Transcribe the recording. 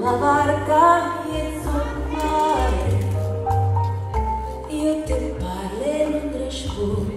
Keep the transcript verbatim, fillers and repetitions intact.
la barca e sul mare, io ti parlo e non rispondo.